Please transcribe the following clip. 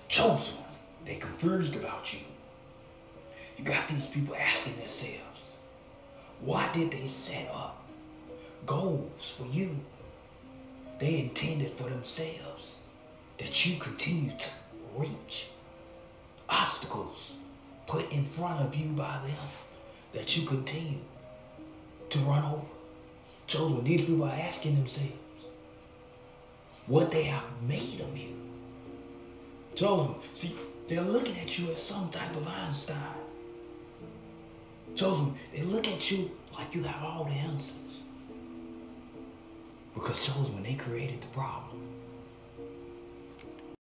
Chosen one, they confused about you. You got these people asking themselves, why did they set up goals for you? They intended for themselves that you continue to reach. Obstacles put in front of you by them that you continue to run over. Chosen, these people are asking themselves what they have made of you. Chosen, see, they're looking at you as some type of Einstein. Chosen, they look at you like you have all the answers. Because chosen, when they created the problem,